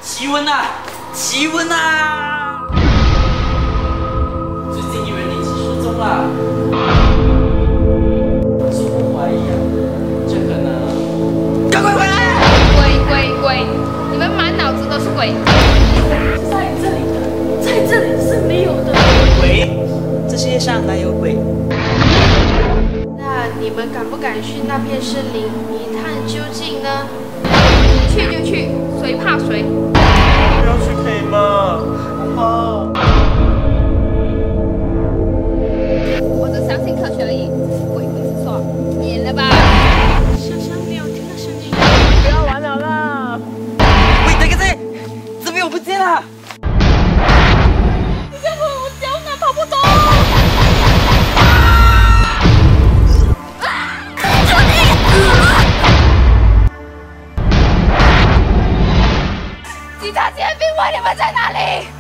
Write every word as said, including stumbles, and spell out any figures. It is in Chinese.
奇闻呐，奇闻呐！最近有人灵机失踪了，似乎怀疑啊，这可能……赶快回来！ 鬼鬼鬼！你们满脑子都是鬼！ 在这里的，在这里是没有的。 鬼？这世界上哪有鬼？ 那你们敢不敢去那片森林一探究竟呢？ 去就去，谁怕谁？ 不要去可以吗？啊！ 我只相信科学而已，鬼会是错，免了吧。 香香没有听到声音。 不要玩了啦！喂，等个等，怎么我不见了？ 你看我，我脚哪跑不动。 警察、宪兵，问你们在哪里？